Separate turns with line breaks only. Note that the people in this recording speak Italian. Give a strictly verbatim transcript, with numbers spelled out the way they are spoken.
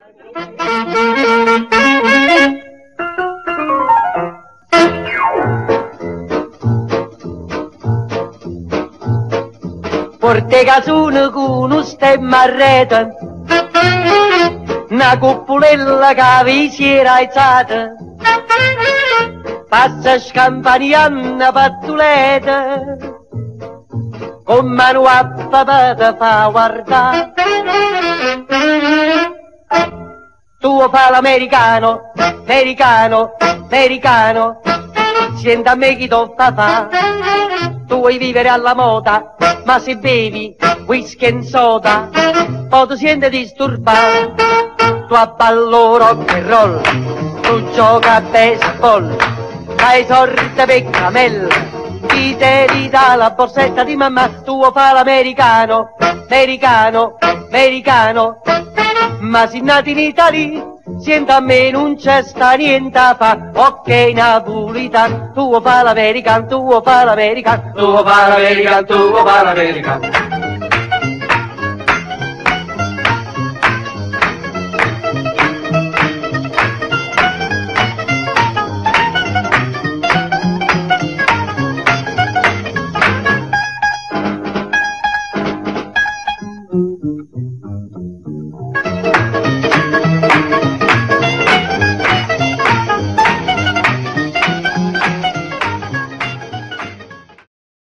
Porte casone con un stemma a rete, una cuppolella che vi si era alzata, passa scampanianna pattuleta, con mano a papà te fa guardare. Tu fa l'americano, americano, americano, senta a me chi t'ho fa fa. Tu vuoi vivere alla moda, ma se bevi whisky e soda, poi ti senti disturbato. Tu abballo rock and roll, tu gioca a baseball, fai sorte per camella, ti devi dare la borsetta di mamma. Tu fa l'americano, americano, americano, ma se nati in Italia, senta a me non c'è sta niente a fa. Ok napolitano, tu fa l'americano, tu fa l'americano, tu fa l'americano, tu fa l'americano.